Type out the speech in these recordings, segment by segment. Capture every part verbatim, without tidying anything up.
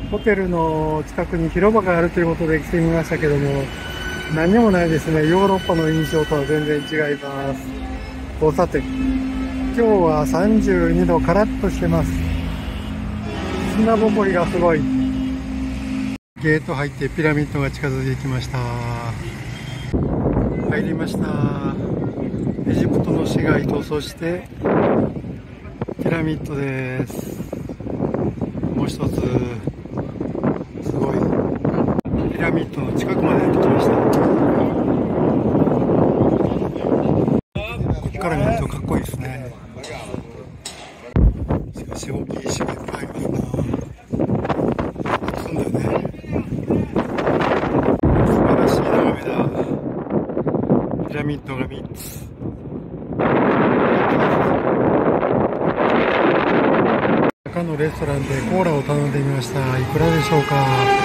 ホテルの近くに広場があるということで来てみましたけども、何にもないですね。ヨーロッパの印象とは全然違います。交差点。今日はさんじゅうにど、カラッとしてます。砂ぼこりがすごい。ゲート入ってピラミッドが近づいてきました。入りました。エジプトの市街と、そしてピラミッドです。もう一つ、すごい。ピラミッドの近くまでやってきました。ここから見るとかっこいいですね。しかし大きい石がいっぱいありますな。そうだよね。素晴らしい眺めだ。ピラミッドがみっつ。中のレストランでコーラを頼んでみました。いくらでしょうか。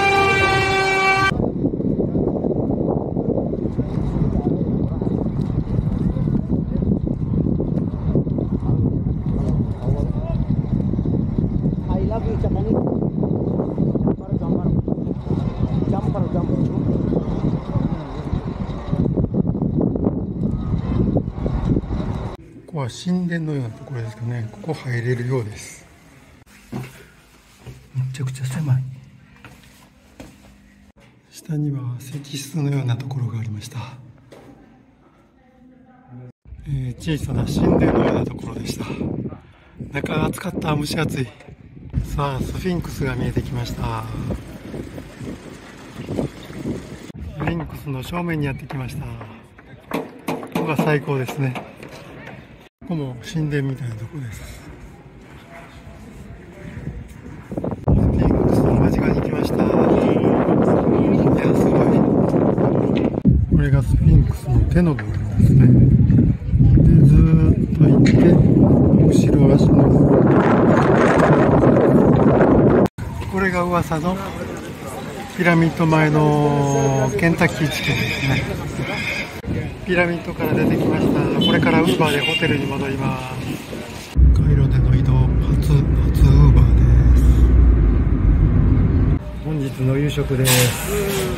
ここは神殿のようなところですかね。ここ入れるようです。めちゃくちゃ狭い。下には石室のようなところがありました。えー、小さな神殿のようなところでした。中が暑かった。蒸し暑い。さあ、スフィンクスが見えてきました。スフィンクスの正面にやってきました。ここが最高ですね。ここも神殿みたいなところです。スフィンクスの間近に来ました。いや、すごい。これがスフィンクスの手の部分ですね。で、ずーっと行って、後ろ足の部分。これが噂のピラミッド前のケンタッキーチキンですね。ピラミッドから出てきました。これからウーバーでホテルに戻ります。カイロでの移動、初、初ウーバーです。本日の夕食です。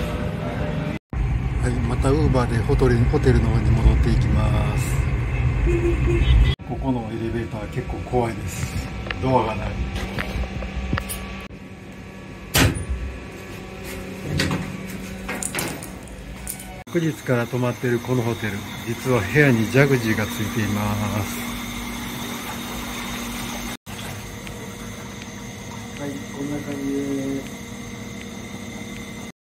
はい、またウーバーでホテル、ホテルの方に戻っていきます。ここのエレベーター結構怖いです。ドアがない。翌日から泊まっているこのホテル、実は部屋にジャグジーがついています。